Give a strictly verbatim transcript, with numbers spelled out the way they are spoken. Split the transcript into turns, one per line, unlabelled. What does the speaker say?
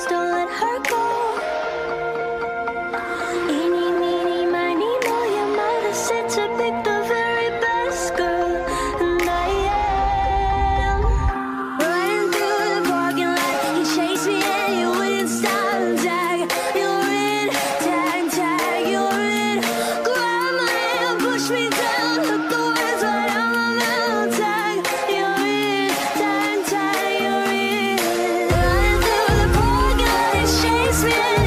just don't let her go. Eeny, meeny, miny, moe, you might have said to pick the very best girl, and I am riding through the parking lot. You chase me and you wouldn't stop and tag. You're in, tag, tag, you're in. Grab my hand, push me down, hook the words right out my mouth. Tag, you're in, tag, tag, you're in. Riding through the parking lot, you chase me.